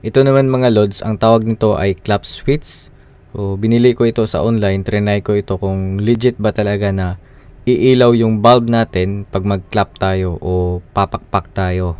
Ito naman mga lods, ang tawag nito ay clap switch. So, binili ko ito sa online, trinay ko ito kung legit ba talaga na iilaw yung bulb natin pag mag-clap tayo o papakpak tayo.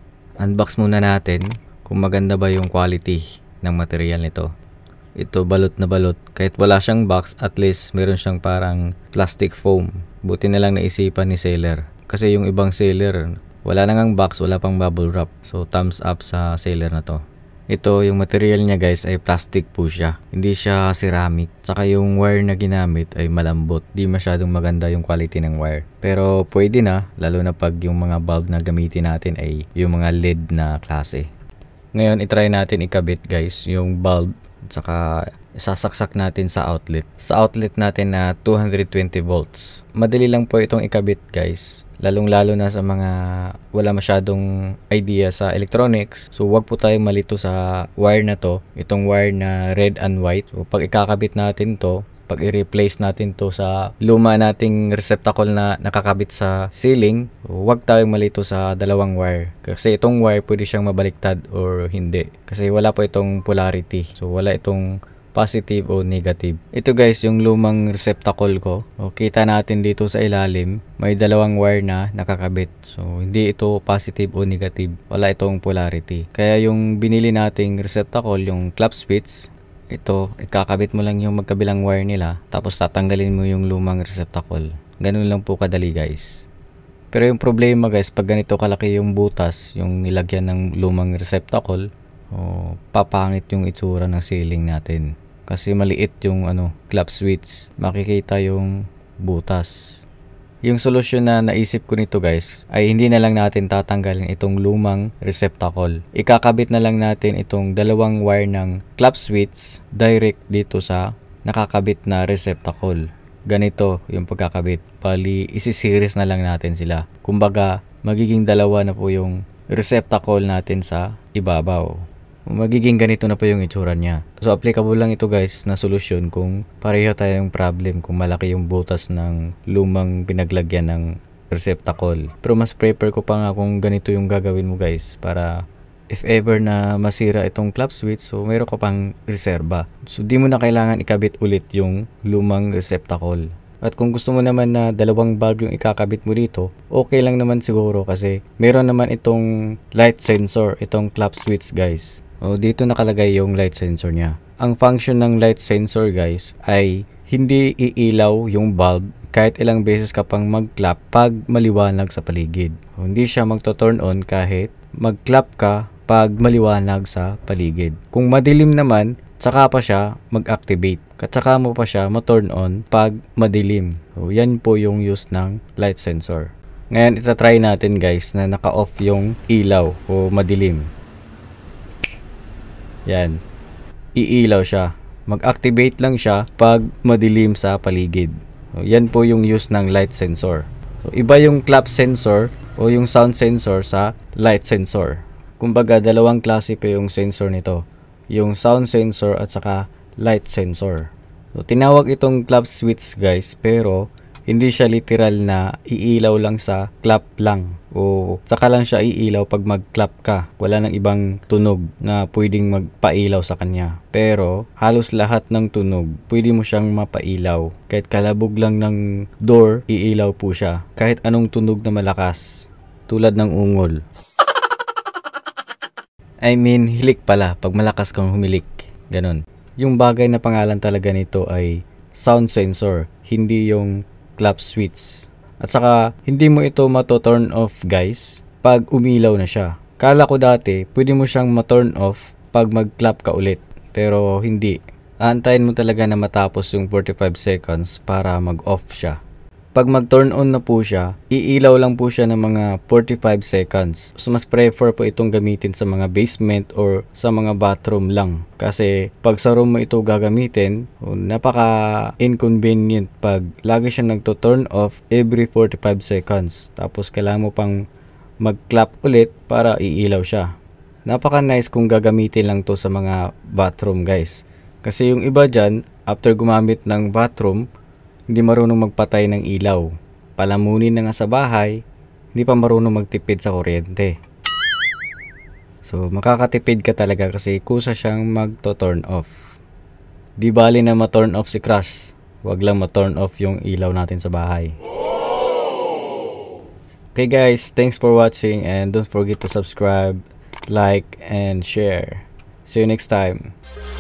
Unbox muna natin kung maganda ba yung quality ng material nito. Ito balot na balot, kahit wala siyang box, at least meron siyang parang plastic foam. Buti na lang naisipan ni seller, kasi yung ibang seller wala nang box, wala pang bubble wrap. So thumbs up sa seller na to. Ito, yung material niya guys ay plastic po siya. Hindi siya ceramic. Tsaka yung wire na ginamit ay malambot. Di masyadong maganda yung quality ng wire. Pero pwede na, lalo na pag yung mga bulb na gamitin natin ay yung mga LED na klase. Ngayon, itry natin ikabit guys yung bulb. Tsaka isasaksak natin sa outlet. Sa outlet natin na 220 volts. Madali lang po itong ikabit guys. Lalong-lalo na sa mga wala masyadong idea sa electronics. So, wag po tayong malito sa wire na to. Itong wire na red and white. So, pag ikakabit natin to, pag i-replace natin to sa luma nating receptacle na nakakabit sa ceiling, wag tayong malito sa dalawang wire. Kasi itong wire pwede siyang mabaliktad or hindi. Kasi wala po itong polarity. So, wala itong positive o negative. Ito guys, yung lumang receptacle ko. O, kita natin dito sa ilalim, may dalawang wire na nakakabit. So, hindi ito positive o negative. Wala itong polarity. Kaya yung binili nating receptacle, yung clap switch, ito, ikakabit mo lang yung magkabilang wire nila, tapos tatanggalin mo yung lumang receptacle. Ganun lang po kadali guys. Pero yung problema guys, pag ganito kalaki yung butas, yung nilagyan ng lumang receptacle, papangit yung itsura ng ceiling natin. Kasi maliit yung clap switch. Makikita yung butas. Yung solusyon na naisip ko nito guys, ay hindi na lang natin tatanggalin itong lumang receptacle. Ikakabit na lang natin itong dalawang wire ng clap switch direct dito sa nakakabit na receptacle. Ganito yung pagkakabit. Bali, isisiris na lang natin sila. Kumbaga, magiging dalawa na po yung receptacle natin sa ibabaw. Magiging ganito na po yung itsura niya. So, applicable lang ito guys na solusyon kung pareho tayong problem, kung malaki yung butas ng lumang pinaglagyan ng receptacle. Pero mas prefer ko pa nga kung ganito yung gagawin mo guys, para if ever na masira itong clap switch, so meron ka pang reserba. So, di mo na kailangan ikabit ulit yung lumang receptacle. At kung gusto mo naman na dalawang bulb yung ikakabit mo dito, okay lang naman siguro kasi meron naman itong light sensor, itong clap switch guys. Dito nakalagay yung light sensor niya. Ang function ng light sensor guys ay hindi iilaw yung bulb kahit ilang beses ka pang mag-clap pag maliwanag sa paligid. Hindi siya magto-turn on kahit mag-clap ka pag maliwanag sa paligid. Kung madilim naman, tsaka pa siya mag-activate. Tsaka mo pa siya ma-turn on pag madilim. So, yan po yung use ng light sensor. Ngayon, itatry natin guys na naka-off yung ilaw o madilim. Yan. Iilaw siya. Mag-activate lang siya pag madilim sa paligid. So, yan po yung use ng light sensor. So, iba yung clap sensor o yung sound sensor sa light sensor. Kumbaga, dalawang klase pa yung sensor nito. Yung sound sensor at saka light sensor. So, tinawag itong clap switch guys, pero hindi siya literal na iilaw lang sa clap lang. O saka lang siya iilaw pag mag-clap ka. Wala nang ibang tunog na pwedeng magpailaw sa kanya. Pero halos lahat ng tunog pwede mo siyang mapailaw. Kahit kalabog lang ng door, iilaw po siya. Kahit anong tunog na malakas, tulad ng ungol. I mean, hilik pala pag malakas kang humilik. Ganon. Yung bagay na pangalan talaga nito ay sound sensor, hindi yung clap switch. At saka, hindi mo ito mato-turn off guys pag umilaw na siya. Kala ko dati, pwede mo siyang ma-turn off pag mag-clap ka ulit. Pero hindi. Aantayin mo talaga na matapos yung 45 seconds para mag-off siya. Pag mag-turn on na po siya, iilaw lang po siya ng mga 45 seconds. So, mas prefer po itong gamitin sa mga basement or sa mga bathroom lang. Kasi, pag sa room mo ito gagamitin, napaka-inconvenient pag lagi siya nagto-turn off every 45 seconds. Tapos, kailangan mo pang mag-clap ulit para iilaw siya. Napaka-nice kung gagamitin lang to sa mga bathroom guys. Kasi yung iba dyan, after gumamit ng bathroom, hindi marunong magpatay ng ilaw. Palamunin na nga sa bahay, hindi pa marunong magtipid sa kuryente. So, makakatipid ka talaga kasi kusa siyang magto-turn off. Di bali na ma-turn off si Crush. Wag lang ma-turn off yung ilaw natin sa bahay. Okay guys, thanks for watching and don't forget to subscribe, like, and share. See you next time.